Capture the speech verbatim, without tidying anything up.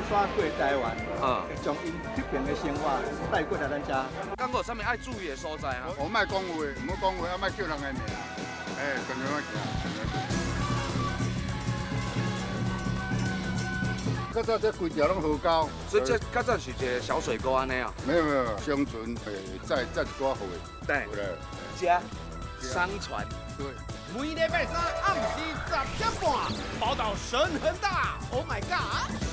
刷过台湾， 嗯， 将因这边的生活带过来咱家。 刚有啥物爱注意的所在啊？ 我莫讲话，唔好讲话，啊莫叫人的名。哎，跟着我行。较早这规条拢河沟， 所以这较早是一个小水沟安尼啊？ 没有没有，相传诶，再再一寡货。 对，家商传。 对。 每礼拜三暗时十点半，宝岛神很大 ，Oh my God！